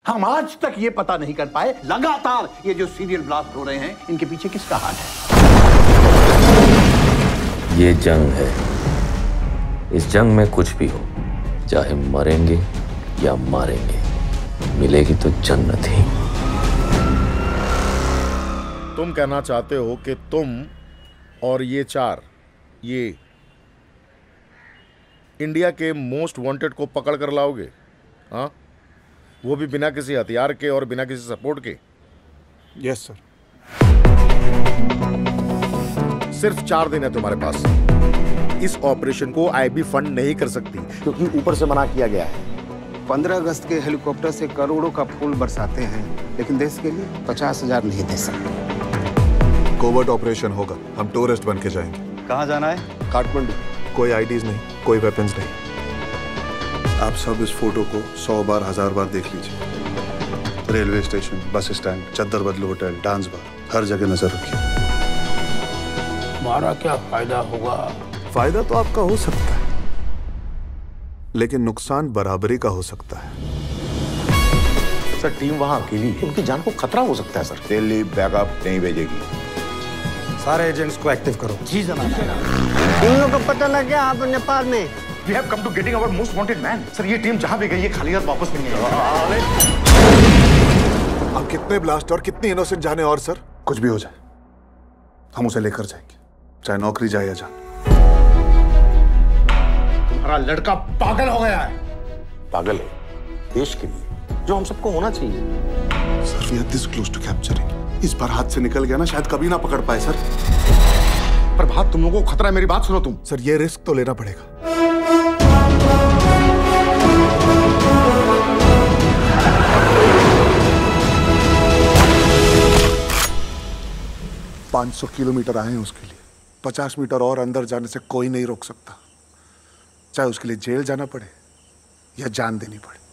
हम आज तक ये पता नहीं कर पाए लगातार ये जो सीरियल ब्लास्ट हो रहे हैं इनके पीछे किसका हाथ है। ये जंग है, इस जंग में कुछ भी हो, चाहे मरेंगे या मारेंगे, मिलेगी तो जन्नत ही। तुम कहना चाहते हो कि तुम और ये चार, ये इंडिया के मोस्ट वांटेड को पकड़ कर लाओगे? हाँ, वो भी बिना किसी हथियार के और बिना किसी सपोर्ट के? Yes sir. सिर्फ 4 दिन है तुम्हारे पास। इस ऑपरेशन को आईबी फंड नहीं कर सकती क्योंकि ऊपर से मना किया गया है। 15 अगस्त के हेलीकॉप्टर से करोड़ों का फूल बरसाते हैं, लेकिन देश के लिए 50,000 नहीं दे सकते। कोवर्ट ऑपरेशन होगा, हम टूरिस्ट बन के जाएंगे। कहाँ जाना है? काठमांडू। कोई आईडीज नहीं, कोई वेपन्स नहीं। आप सब इस फोटो को 100 बार 1000 बार देख लीजिए। रेलवे स्टेशन, बस स्टैंड, चद्दर बदलू होटल, डांस बार, हर जगह नजर रखिए। हमारा क्या फायदा होगा? फायदा तो आपका हो सकता है, लेकिन नुकसान बराबरी का हो सकता है। सर, टीम वहां अकेली है, उनकी जान को खतरा हो सकता है। सर, दिल्ली बैकअप नहीं भेजेगी। सारे एजेंट्स को एक्टिव करो। जी जनाब। इन लोगों को पता लग गया आप नेपाल में। We have come to getting our most wanted man. Sir, ये टीम जहां भी गई है खाली हाथ वापस नहीं आएगी। अब कितने ब्लास्ट और कितनी इनोसेंट जाने और सर? कुछ भी हो जाए हम उसे लेकर जाएंगे, चाहे नौकरी जाए या जान। तुम्हारा लड़का पागल हो गया है। पागल है देश के लिए, जो हम सबको होना चाहिए। Sir, we are this close to capturing. इस बार हाथ से निकल गया ना, शायद कभी ना पकड़ पाए सर। प्रभात, तुम लोगों को खतरा है, मेरी बात सुनो तुम। सर, ये रिस्क तो लेना पड़ेगा। $500 किलोमीटर आए हैं उसके लिए। 50 मीटर और अंदर जाने से कोई नहीं रोक सकता, चाहे उसके लिए जेल जाना पड़े या जान देनी पड़े।